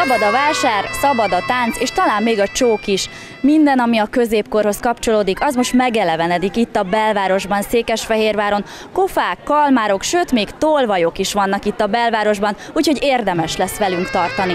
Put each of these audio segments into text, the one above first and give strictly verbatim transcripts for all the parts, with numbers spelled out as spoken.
Szabad a vásár, szabad a tánc, és talán még a csók is. Minden, ami a középkorhoz kapcsolódik, az most megelevenedik itt a belvárosban, Székesfehérváron. Kofák, kalmárok, sőt még tolvajok is vannak itt a belvárosban, úgyhogy érdemes lesz velünk tartani.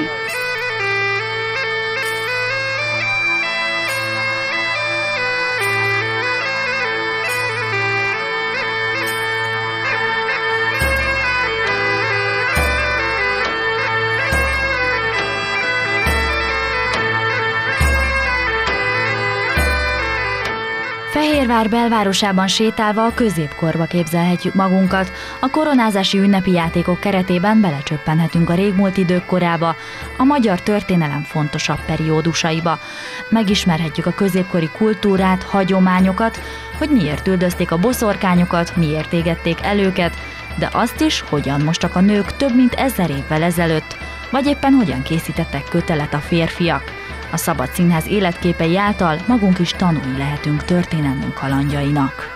Fehérvár belvárosában sétálva a középkorba képzelhetjük magunkat. A koronázási ünnepi játékok keretében belecsöppenhetünk a régmúlt idők korába, a magyar történelem fontosabb periódusaiba. Megismerhetjük a középkori kultúrát, hagyományokat, hogy miért üldözték a boszorkányokat, miért égették el őket, de azt is, hogyan mostak a nők több mint ezer évvel ezelőtt, vagy éppen hogyan készítettek kötelet a férfiak. A Szabad Színház életképei által magunk is tanulni lehetünk történelmünk kalandjainak.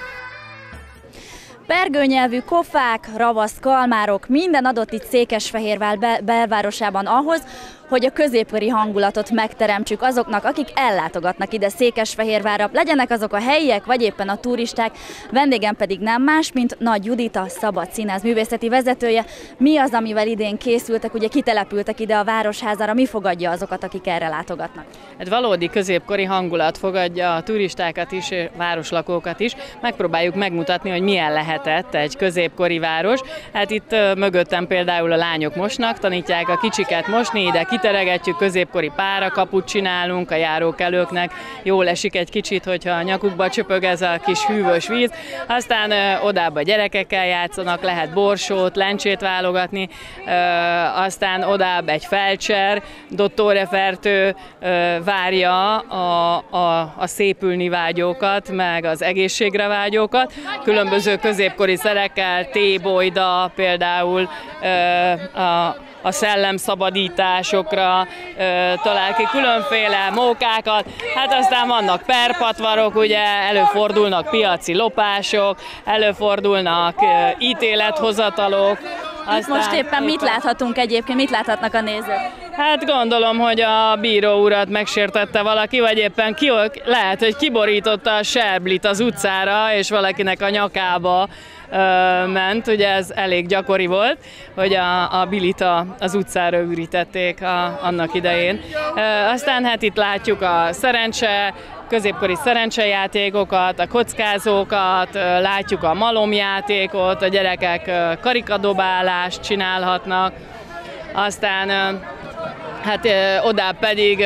Pergőnyelvű kofák, ravasz, kalmárok, minden adott itt Székesfehérvár bel belvárosában ahhoz, hogy a középkori hangulatot megteremtsük azoknak, akik ellátogatnak ide Székesfehérvárra, legyenek azok a helyiek, vagy éppen a turisták. Vendégem pedig nem más, mint Nagy Judit, a Szabad Színház művészeti vezetője. Mi az, amivel idén készültek, ugye kitelepültek ide a Városházára, mi fogadja azokat, akik erre látogatnak? Egy valódi középkori hangulat fogadja a turistákat is, városlakókat is. Megpróbáljuk megmutatni, hogy milyen lehetett egy középkori város. Hát itt mögöttem például a lányok mosnak, tanítják a kicsiket mosni, ide kiteregetjük, középkori párakaput csinálunk a járókelőknek, jól esik egy kicsit, hogyha a nyakukba csöpög ez a kis hűvös víz. Aztán ö, odább a gyerekekkel játszanak, lehet borsót, lencsét válogatni, ö, aztán odább egy felcser, dottore Fertő ö, várja a, a, a szépülni vágyókat, meg az egészségre vágyókat, különböző középkori szerekkel, tébolyda például ö, a a szellemszabadításokra ö, talál ki különféle mókákat, hát aztán vannak perpatvarok, ugye előfordulnak piaci lopások, előfordulnak ö, ítélethozatalok. Aztán most éppen mit láthatunk egyébként, mit láthatnak a nézők? Hát gondolom, hogy a bíró urat megsértette valaki, vagy éppen ki, lehet, hogy kiborította a serblit az utcára, és valakinek a nyakába ö, ment, ugye ez elég gyakori volt, hogy a, a bilit a, az utcára ürítették a, annak idején. Ö, aztán hát itt látjuk a szerencse, középkori szerencsejátékokat, a kockázókat, látjuk a malomjátékot, a gyerekek karikadobálást csinálhatnak, aztán hát odább pedig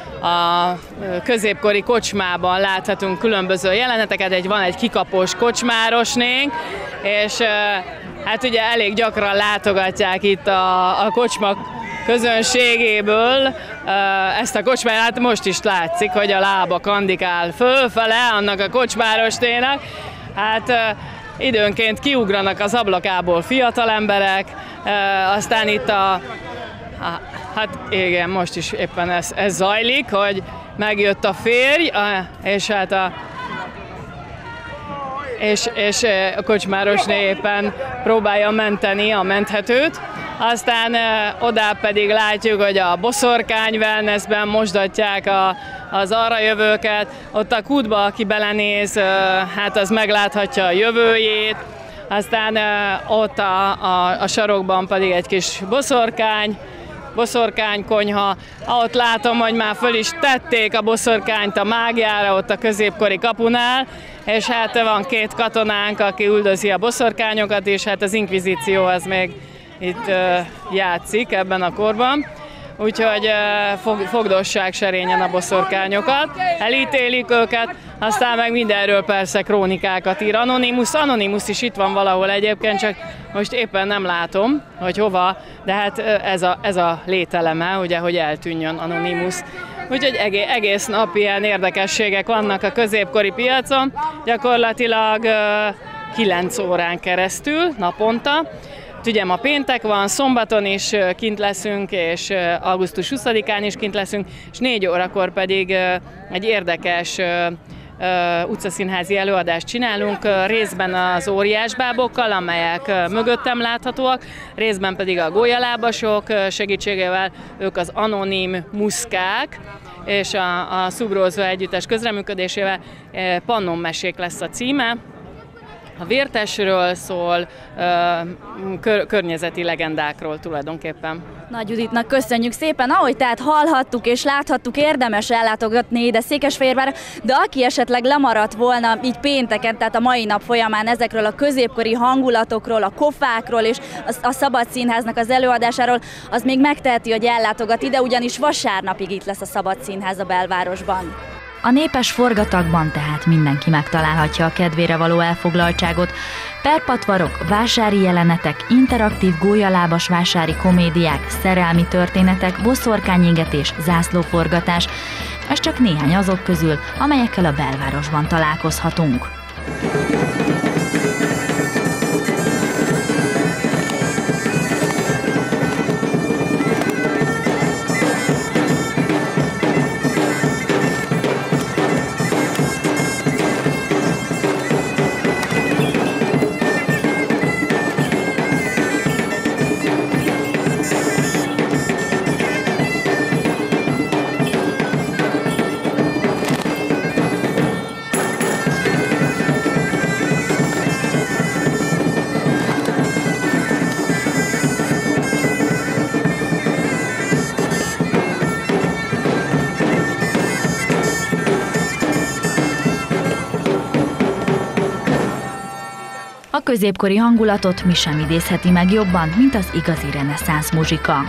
a középkori kocsmában láthatunk különböző jeleneteket, egy, van egy kikapós kocsmárosnénk, és hát ugye elég gyakran látogatják itt a, a kocsma közönségéből ezt a kocsmát, hát most is látszik, hogy a lába kandikál fölfele annak a kocsmárosnénak. Hát időnként kiugranak az ablakából fiatal emberek, aztán itt a, a hát igen, most is éppen ez, ez zajlik, hogy megjött a férj, és hát a és, és a kocsmárosné éppen próbálja menteni a menthetőt. Aztán odább pedig látjuk, hogy a boszorkány wellnessben mosdatják a, az arra jövőket. Ott a kútba, aki belenéz, hát az megláthatja a jövőjét. Aztán ott a, a, a sarokban pedig egy kis boszorkány, boszorkánykonyha. Ott látom, hogy már föl is tették a boszorkányt a mágiára, ott a középkori kapunál, és hát van két katonánk, aki üldözi a boszorkányokat, és hát az inkvizíció az még itt uh, játszik ebben a korban. Úgyhogy uh, fog, fogdossák serényen a boszorkányokat, elítélik őket, aztán meg mindenről persze krónikákat ír. Anonymous, Anonymous is itt van valahol egyébként, csak most éppen nem látom, hogy hova, de hát ez a, ez a lételeme, ugye, hogy eltűnjön Anonymous. Úgyhogy egész nap ilyen érdekességek vannak a középkori piacon, gyakorlatilag uh, kilenc órán keresztül naponta. Ugye ma péntek van, szombaton is kint leszünk, és augusztus huszadikán is kint leszünk, és négy órakor pedig egy érdekes utcaszínházi előadást csinálunk, részben az óriásbábokkal, amelyek mögöttem láthatóak, részben pedig a gólyalábasok segítségével, ők az anonim muszkák, és a, a Szubrózó együttes közreműködésével Pannonmesék lesz a címe. A vértesről szól, kör, környezeti legendákról tulajdonképpen. Nagy Juditnak köszönjük szépen, ahogy tehát hallhattuk és láthattuk, érdemes ellátogatni ide Székesfehérvárra, de aki esetleg lemaradt volna így pénteken, tehát a mai nap folyamán ezekről a középkori hangulatokról, a kofákról és a Szabad Színháznak az előadásáról, az még megteheti, hogy ellátogat ide, ugyanis vasárnapig itt lesz a Szabad Színház a belvárosban. A népes forgatagban tehát mindenki megtalálhatja a kedvére való elfoglaltságot. Perpatvarok, vásári jelenetek, interaktív gólyalábas vásári komédiák, szerelmi történetek, boszorkányégetés, zászlóforgatás. Ez csak néhány azok közül, amelyekkel a belvárosban találkozhatunk. A középkori hangulatot mi sem idézheti meg jobban, mint az igazi reneszánsz muzsika.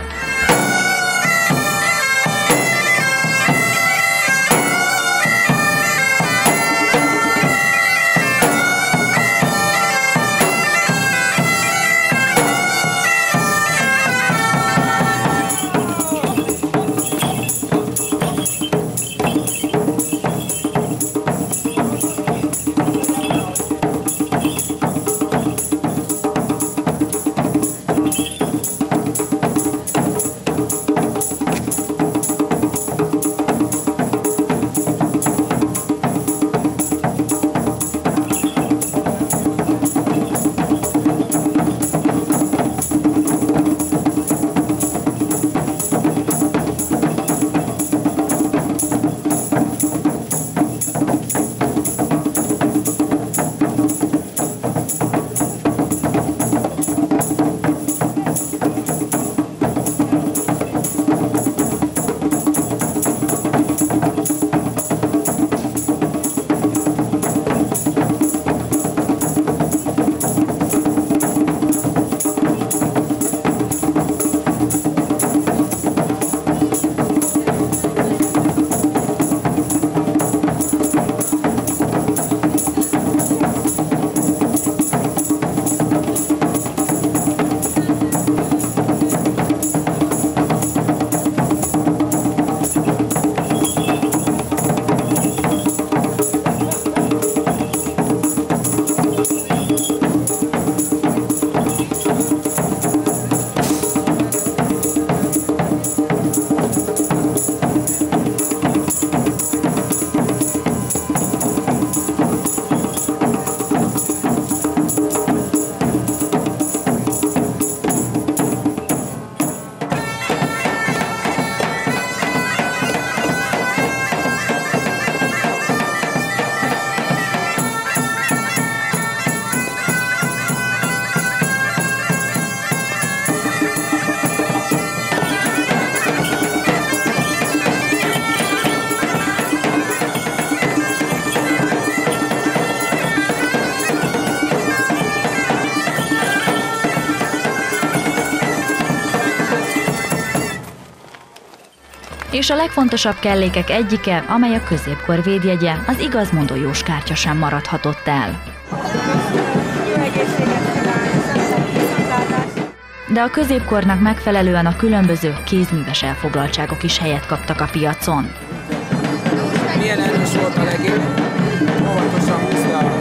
És a legfontosabb kellékek egyike, amely a középkor védjegye, az igazmondó Jóskártya sem maradhatott el. De a középkornak megfelelően a különböző kézműves elfoglaltságok is helyet kaptak a piacon. Milyen erős volt a legény? Óvatosan húzta a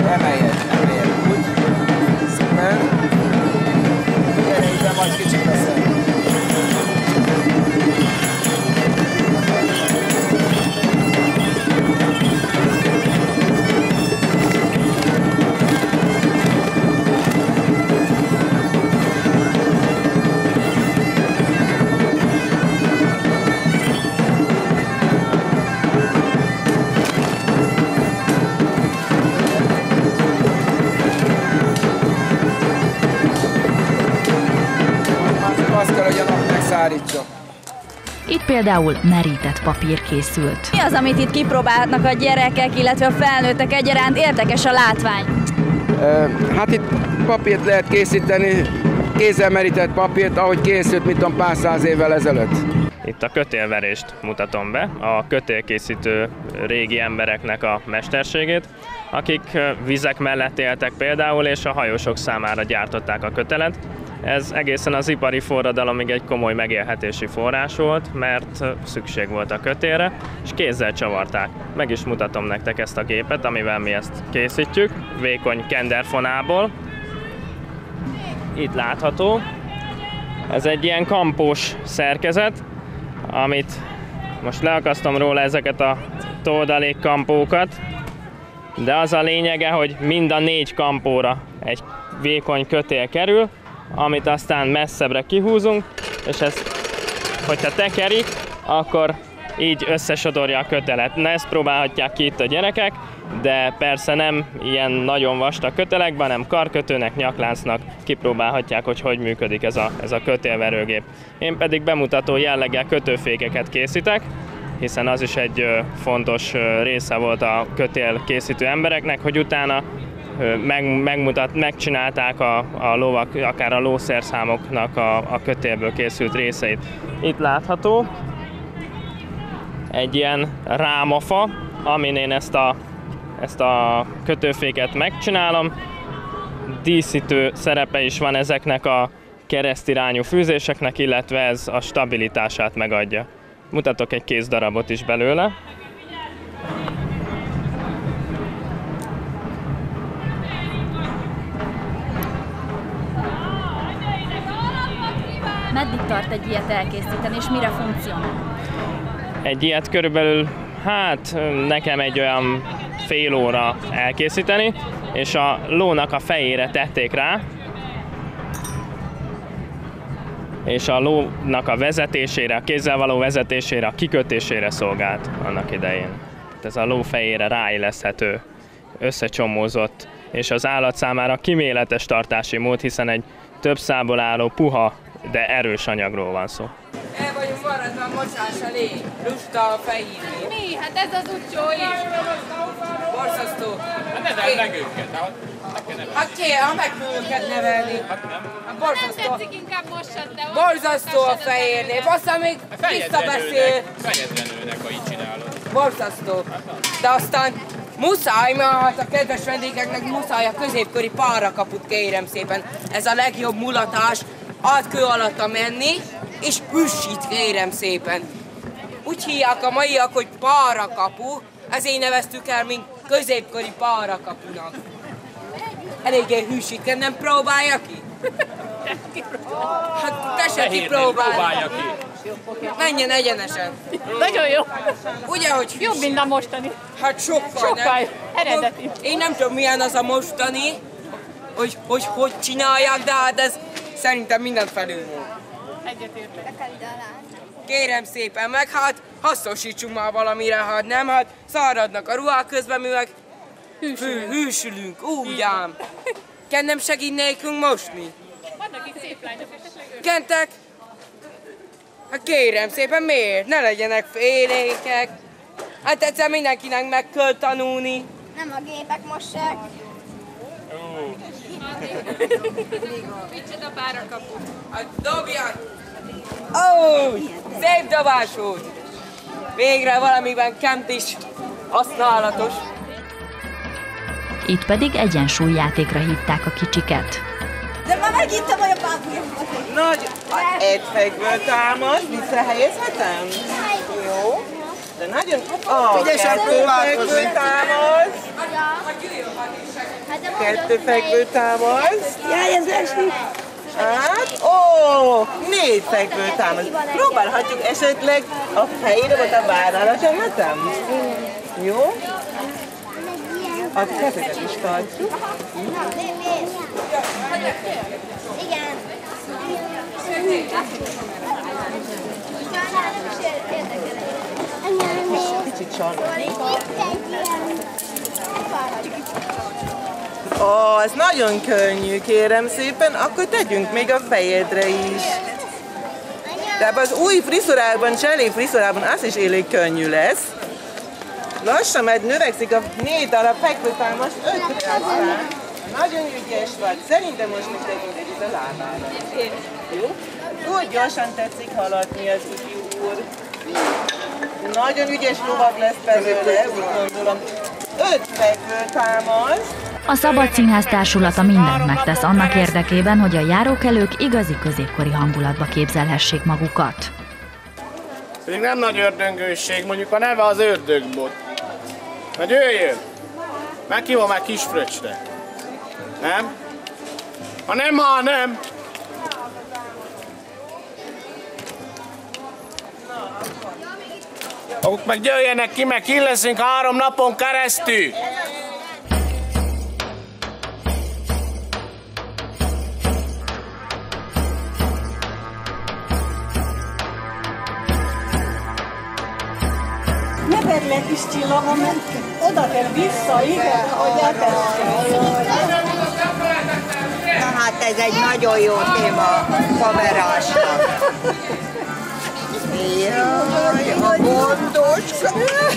Emeljed, emeljed úgy. Szuper. Gyere ide, majd kicsit leszel. Azt kell, hogy a nap megszárítsa. Itt például merített papír készült. Mi az, amit itt kipróbálhatnak a gyerekek, illetve a felnőttek egyaránt? Érdekes a látvány. Hát itt papírt lehet készíteni, kézzel merített papírt, ahogy készült, mit tudom, pár száz évvel ezelőtt. Itt a kötélverést mutatom be, a kötélkészítő régi embereknek a mesterségét, akik vizek mellett éltek például, és a hajósok számára gyártották a kötelet. Ez egészen az ipari forradalomig egy komoly megélhetési forrás volt, mert szükség volt a kötélre, és kézzel csavarták. Meg is mutatom nektek ezt a gépet, amivel mi ezt készítjük, vékony kenderfonából. Itt látható. Ez egy ilyen kampós szerkezet, amit most leakasztom róla ezeket a toldalékkampókat, de az a lényege, hogy mind a négy kampóra egy vékony kötél kerül, amit aztán messzebbre kihúzunk, és ez, hogyha tekerik, akkor így összesodorja a kötelet. Na, ezt próbálhatják ki itt a gyerekek, de persze nem ilyen nagyon vastag kötelekben, hanem karkötőnek, nyakláncnak kipróbálhatják, hogy hogy működik ez a, ez a kötélverőgép. Én pedig bemutató jelleggel kötőfékeket készítek, hiszen az is egy fontos része volt a kötél készítő embereknek, hogy utána meg, megmutat, megcsinálták a, a lovak, akár a lószerszámoknak a, a kötélből készült részeit. Itt látható egy ilyen rámafa, amin én ezt a, ezt a kötőféket megcsinálom. Díszítő szerepe is van ezeknek a keresztirányú fűzéseknek, illetve ez a stabilitását megadja. Mutatok egy kézdarabot is belőle. Meddig tart egy ilyet elkészíteni, és mire funkcionál? Egy ilyet körülbelül, hát nekem egy olyan fél óra elkészíteni, és a lónak a fejére tették rá, és a lónak a vezetésére, a kézzel való vezetésére, a kikötésére szolgált annak idején. Ez a ló fejére ráilleszthető, összecsomózott, és az állat számára kíméletes tartási mód, hiszen egy több számból álló puha, de erős anyagról van szó. El vagyunk maradva a mosás elé, lusta a fején. Mi? Hát ez az utcsó is. Borzasztó. Hát ne neveld meg őket. Hát ki, ha meg kell őket nevelni. Hát Nem borzasztó. tetszik, inkább mossad, de... Borzasztó a fejérnél, aztán még visszabeszél. Fejedrenőnek, ha így csinálod. Borzasztó. De aztán muszáj, mert hát a kedves vendégeknek muszáj a középkori párakaput, kérem szépen. Ez a legjobb mulatás, átkő alatta menni, és hüssít, kérem szépen. Úgy hívják a maiak, hogy párakapu, ezért neveztük el, mint középkori párakapunak. Eléggé hűsít, nem próbálja ki? Hát te se kipróbálja ki. Menjen egyenesen. Nagyon jó. Ugye, hogy Jobb, mint a mostani. Hát sokkal, Sokkal nem? eredeti. Én nem tudom, milyen az a mostani, hogy hogy, hogy csinálják, de hát ez szerintem mindent felülmúl. Egyetértek. Kérem szépen, meg hát hasznosítsunk már valamire, hát nem, hát száradnak a ruhák közben, mi meg hű, hűsülünk, úgy ám. Ken nem segít nekünk mosni? Vannak itt szép lányok, esetleg ők. Kentek? Hát kérem szépen, miért? Ne legyenek félékek. Hát egyszer mindenkinek meg kell tanulni. Nem a gépek mossák. Micsoda párakapu. Hát dobják! Ó, szép dobás volt! Végre valamiben Kent is használatos. Itt pedig egyensúlyjátékra hívták a kicsiket. De már megittem olyan pápulyokat. Nagy, egyfegből támad, visszahelyezhetem? Jó. De nagyon... Oh, Ügyesen próbálkozni. támad. Kettő fekvő támaszt. Jaj, ez esik. Hát, ó, négy fekvő támaszt. Próbálhatjuk esetleg a fejére vagy a várára tehetem? Jó? A kezeket is tartjuk. Igen. Kicsit csalódik. Ó, ez nagyon könnyű, kérem szépen, akkor tegyünk még a fejedre is. De az új friszurában, cselé friszurában az is elég könnyű lesz. Lassan, mert növekszik a négy darab fekvőtámasz ötre aztán. Nagyon ügyes vagy. Szerintem most még tegyünk együtt a lábára. Jó? Úgy gyorsan tetszik haladni az ifjú úr. Nagyon ügyes lovag lesz belőle, úgy gondolom. Öt fekvőtámasz. A Szabad Színház társulata mindent megtesz annak érdekében, hogy a járókelők igazi középkori hangulatba képzelhessék magukat. Pedig nem nagy ördöngőség, mondjuk a neve az ördögbot. Hogy jöjjön! Meghívom már kis fröccsre. Nem? Ha nem, ha nem! Maguk meg jöjjenek ki, meg ki leszünk három napon keresztül! Ne vedd le kis csillagom, mert oda kell vissza, igen, hogy eltessél. Na hát ez egy nagyon jó téma kamerásnak. Jaj, a bontoska.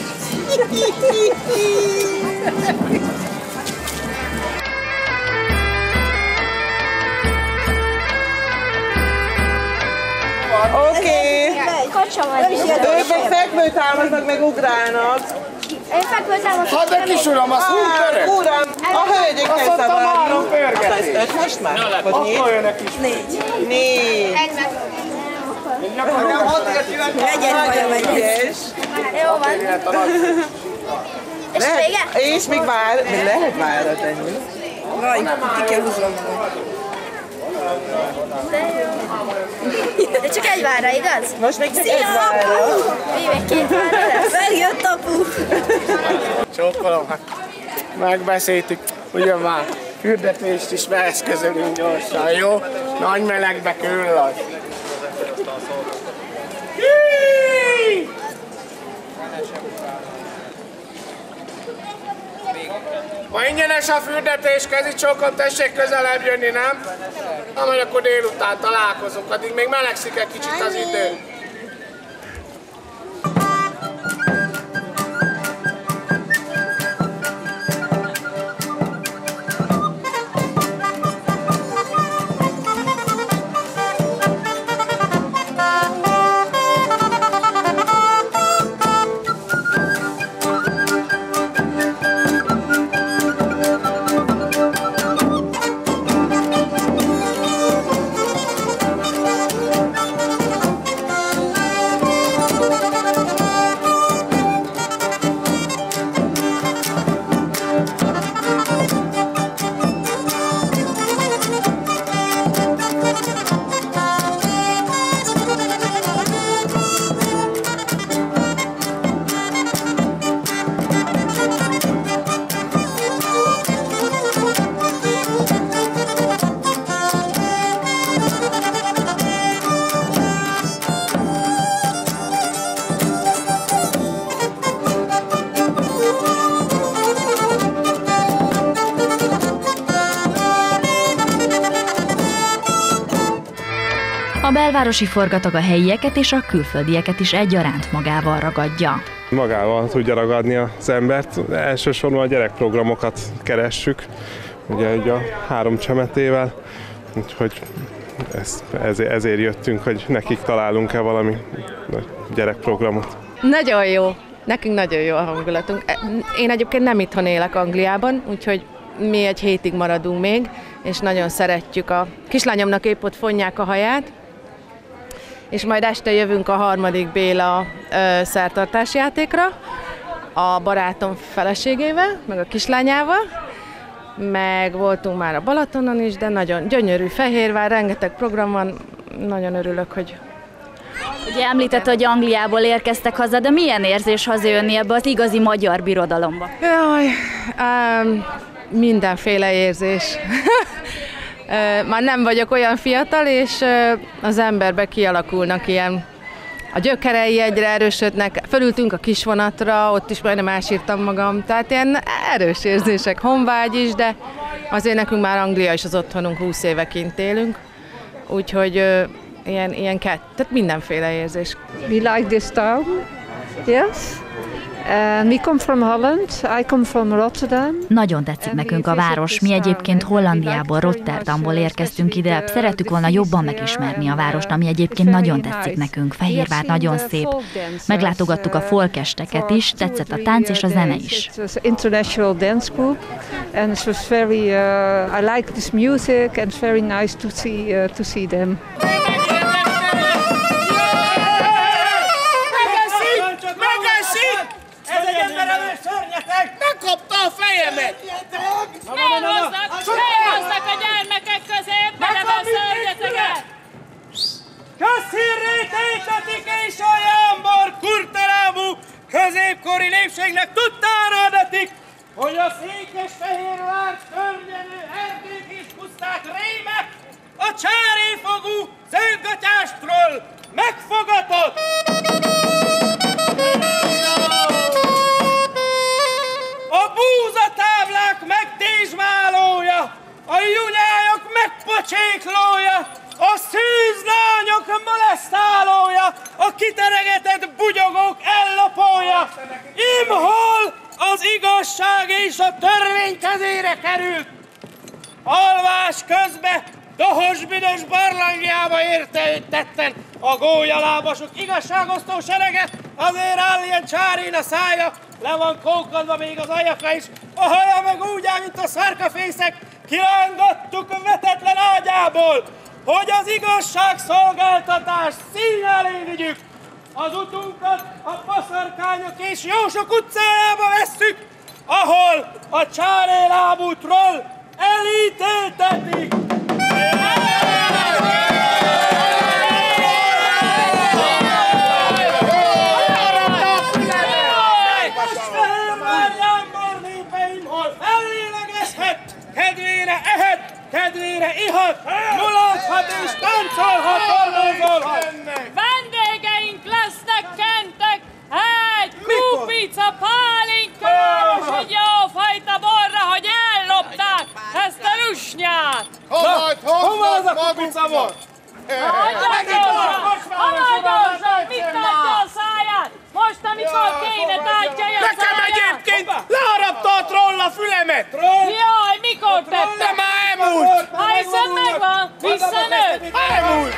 Oké. Kacsa vagy. Ők meg fekvőtámasznak, meg ugrálnak. Én fekvőtámasznak. Hát de kis uram, azt úgy török! Uram, a hölgyeknek Azt mondtam, szabad. három pörgetés. Az öt most már? Vagy négy? Akkor jönnek is. Négy. Négy. Legyen bajom egy. Jó van. És Lehet, vége? és még vár, még lehet vára tenni. Vaj, ki kell húznom. De csak egy vára, igaz? Most még csak egy vára. Még még két vára lesz. Megjött apu. Csókolom, hát megbeszéltük, ugye már fürdetést is beeszközölünk gyorsan, jó? Nagy melegbe küllad. Ma ingyenes a fürdetés, kezi csókon, tessék közelebb jönni, nem? Na, majd akkor délután találkozunk, addig még melegszik egy kicsit az idő. A belvárosi forgatag a helyieket és a külföldieket is egyaránt magával ragadja. Magával tudja ragadni az embert, elsősorban a gyerekprogramokat keressük, ugye így a három csemetével, úgyhogy ez, ezért, ezért jöttünk, hogy nekik találunk-e valami gyerekprogramot. Nagyon jó, nekünk nagyon jó a hangulatunk. Én egyébként nem itthon élek Angliában, úgyhogy mi egy hétig maradunk még, és nagyon szeretjük. A kislányomnak épp ott fonják a haját, és majd este jövünk a harmadik Béla ö, szertartásjátékra, a barátom feleségével, meg a kislányával, meg voltunk már a Balatonon is, de nagyon gyönyörű Fehérvár, rengeteg program van, nagyon örülök, hogy... Ugye említette, hogy Angliából érkeztek haza, de milyen érzés hazajönni ebbe az igazi magyar birodalomba? Jaj, um, mindenféle érzés. Már nem vagyok olyan fiatal, és az emberbe kialakulnak ilyen, a gyökerei egyre erősödnek, fölültünk a kisvonatra, ott is majdnem elsírtam magam, tehát ilyen erős érzések, honvágy is, de azért nekünk már Anglia is az otthonunk, húsz éve kint élünk, úgyhogy ilyen, ilyen kett, tehát mindenféle érzés. We like this town, yes. And we come from Holland, I come from Rotterdam. Nagyon tetszik nekünk a város. Mi egyébként Hollandiából, Rotterdamból érkeztünk ide. Szerettük volna jobban megismerni a várost, ami egyébként nagyon tetszik nekünk. Fehérvár nagyon szép. Meglátogattuk a folkesteket is, tetszett a tánc és a zene is. International dance group, and it was very. Uh, I like this music, and it's very nice to see uh, to see them. Megkapta a fejemet! Elhoznak a gyermekek közé, beleve a szörnyeteket! Közhírrététetik és a jámbor kurtalábú középkori népségnek tudtára adatik, hogy a Székesfehérvár környező erdők és puszták réme a csáréfogú szőgatyástról megfogatott! A búzatáblák megtézsmálója, a junyályok megpocséklója, a szűzlányok molesztálója, a kiteregetett bugyogók ellopója. Imhol az igazság és a törvény kezére került. Alvás közbe dohos-büdös barlangjába értetetten a gólyalábasok igazságosztó serege, azért áll ilyen csárén a szája, le van kókadva még az ajaka is, a haja meg úgy áll, mint a szarkafészek, kirángattuk vetetlen ágyából, hogy az igazságszolgáltatás szín elé vigyük. Az utunkat a Boszorkányok és Jósok utcájába vesszük, ahol a csárélábú troll elítéltetik. Kedvére ehet, kedvére ihat, mulathat és táncolhat, tornozolhat. Vendégeink lesznek kentek, egy kupica pálinkával és egy jófajta borra, hogy ellopták ezt a rusnyát. Hova, hova az a kupica volt? Haladjon, mit tátja a száját? Most, amikor kéne tátja a száját. Nekem egyébként leharapta a troll a fülemet. Jaj, mikor tette? De már elmúlt. Ha hiszen megvan, visszanőtt. Elmúlt.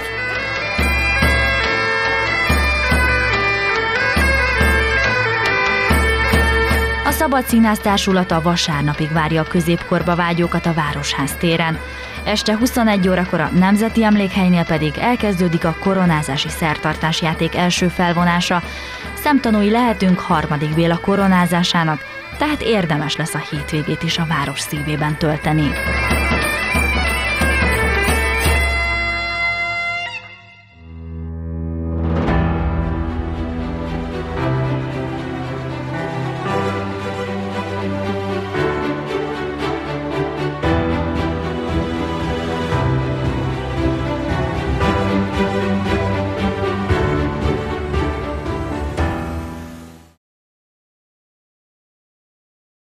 A Szabad Színház társulata vasárnapig várja a középkorba vágyókat a Városház téren. Este huszonegy órakor a Nemzeti Emlékhelynél pedig elkezdődik a koronázási szertartásjáték első felvonása. Szemtanúi lehetünk harmadik Béla koronázásának, tehát érdemes lesz a hétvégét is a város szívében tölteni.